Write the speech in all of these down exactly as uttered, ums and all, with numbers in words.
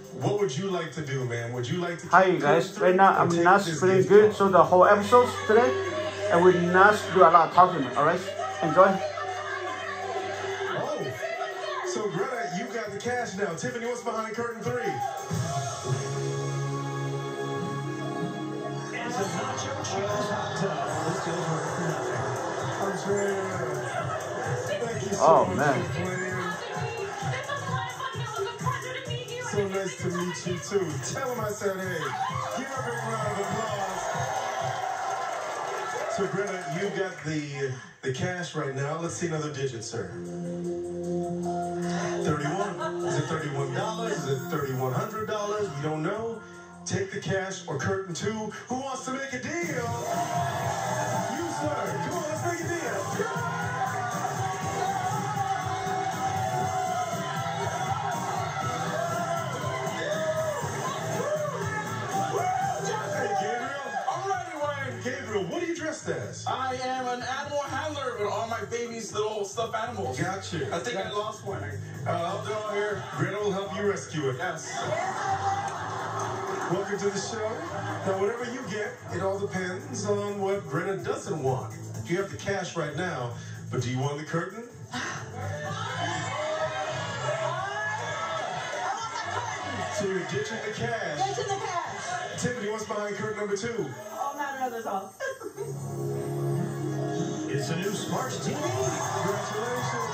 what would you like to do, man? Would you like to? Hi, you guys. Right now, I'm not feeling good, so the whole episode today, and we not do a lot of talking. All right, enjoy. Oh, so Greta, you got the cash now. Tiffany, what's behind curtain three? It's a nacho cheese hot tub. This goes worth nothing. Thank you so Oh, much man. for playing. So nice to meet you too. Tell him I said hey. Give her a big round of applause. So Greta, you got the the cash right now. Let's see another digit, sir. thirty-one. Is it thirty-one dollars? Is it thirty-one hundred dollars? We don't know. Take the cash or curtain two. Who wants to make a deal? You, sir. Come on, let's make a deal. Gabriel, what are you dressed as? I am an animal handler with all my babies' little stuffed animals. Gotcha. I think I lost one. Uh, I'll go here. Greta will help you rescue it. Yes. Welcome to the show. Now, whatever you get, it all depends on what Greta doesn't want. You have the cash right now, but do you want the curtain? So you're ditching the cash. Ditching the cash. Tiffany, what's behind curtain number two? Oh, not another song. It's a new smart T V. Congratulations.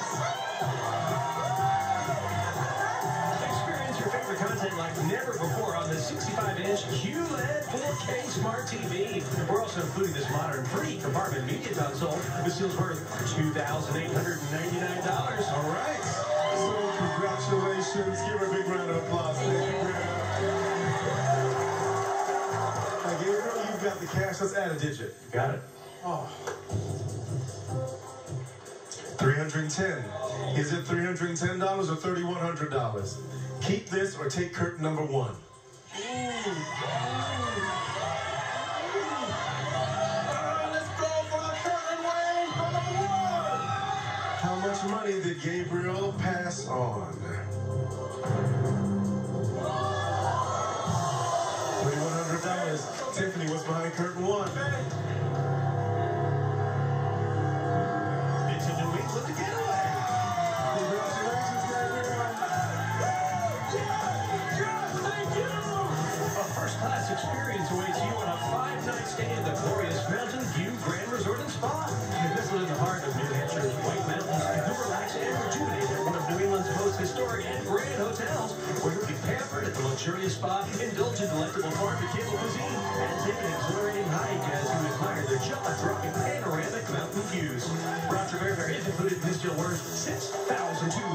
Experience your favorite content like never before on the sixty-five inch Q L E D four K smart T V. We're also including this modern three-compartment media console. This deal's worth two thousand eight hundred ninety-nine dollars. All right. So congratulations. Give her a big round of applause. Thank you, Greta. Now, Gabriel, you've got the cash. Let's add a digit. Got it. Oh. three hundred ten. Is it three hundred ten dollars or thirty-one hundred dollars? Keep this or take curtain number one. Uh, let's go for the curtain, Wayne, for number one. How much money did Gabriel pass on? thirty-one hundred dollars. Tiffany, what's behind curtain one? It's a New England getaway. Congratulations, Gabriel. Yes, thank you. A first-class experience awaits you on a five-night stay at the glorious Mountain View Grand Resort and Spa. Nestled in the heart of New Hampshire's White Mountains, you'll relax and rejuvenate at one of New England's most historic and grand hotels, where you'll be pampered at the luxurious spa, indulge in delectable farm-to-table cuisine, and take an exhilarating hike as you admire the jaw-dropping panoramic mountain views. Roger Bear is included in this deal worth six thousand two